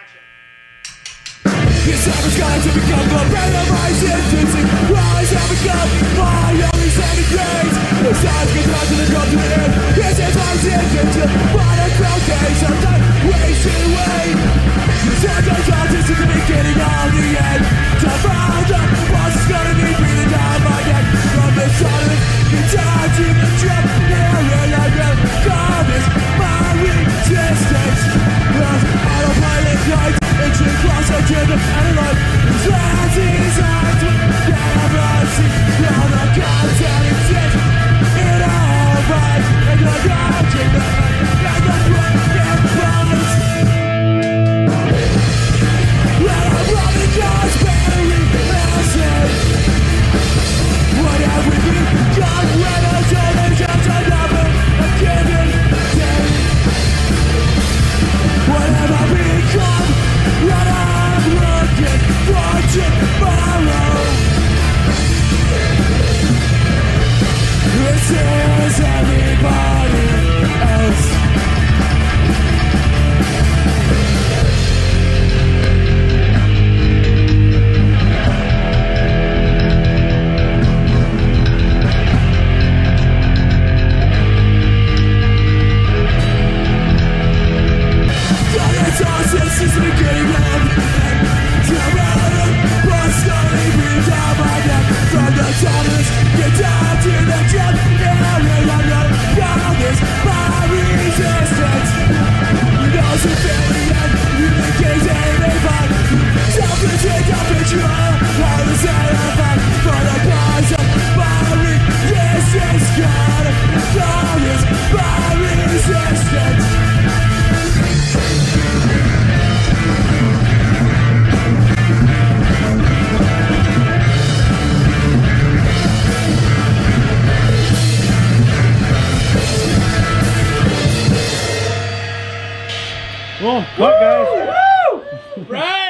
This time is going to become the pain of my existence. Rise have become my only saving grace. The stars get down to the ground to the earth. This is my existence. But a foundation that wasted away. The second thought is the beginning of the end. To find the boss is gonna be breathing down my neck. From the silence, the time to the drop. Here and I will call this my resistance. As autopilot lights into closer to the analog. That is out to galaxy. Now the content exists in all right. And the object and the broken promise. Let our running God's battery acid. What have we become when our generations are never a given day? What have I become when I'm looking for tomorrow? This is everybody else. This is the beginning of the end. Tomorrow, but slowly breathe down my neck. From the darkness, get down to the drop. Now we're on the promise, my resistance. You know some family and you think it's anything. Self-contained, I'll picture how to satisfy. For the cause of my resistance. God, promise, my resistance. Well, cut, guys. Woo! Right.